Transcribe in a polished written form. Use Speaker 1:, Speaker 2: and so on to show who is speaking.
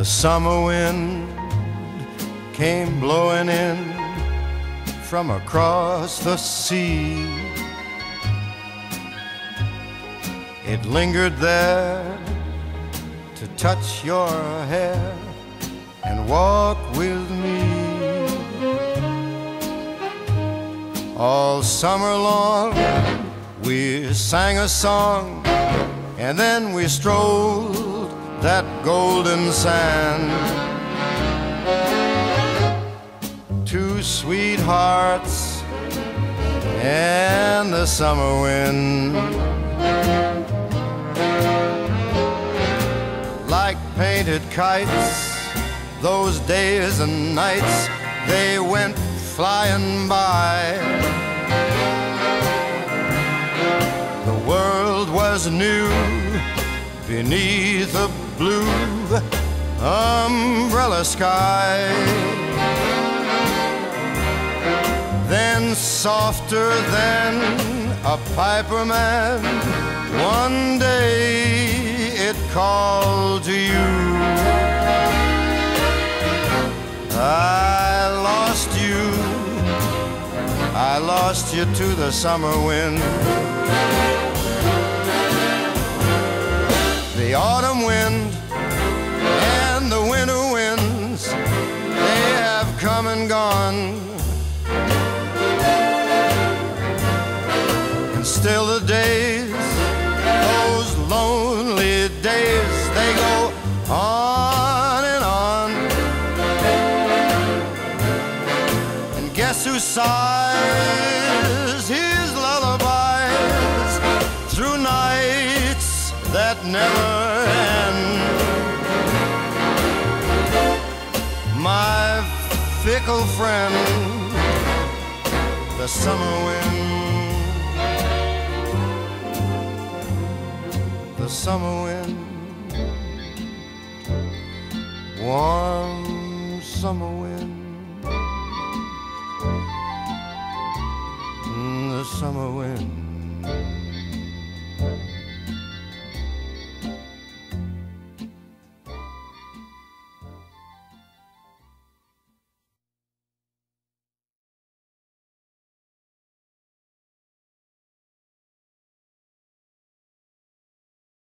Speaker 1: The summer wind came blowing in from across the sea. It lingered there to touch your hair and walk with me. All summer long we sang a song, and then we strolled that golden sand. Two sweethearts and the summer wind, like painted kites, those days and nights, they went flying by. The world was new beneath a blue umbrella sky. Then softer than a piper man, one day it called to you. I lost you to the summer wind. The autumn wind and the winter winds, they have come and gone. And still the days, those lonely days, they go on and on. And guess who sighs his lullabies through nights that never end? My fickle friend, the summer wind. The summer wind, warm summer wind, the summer wind.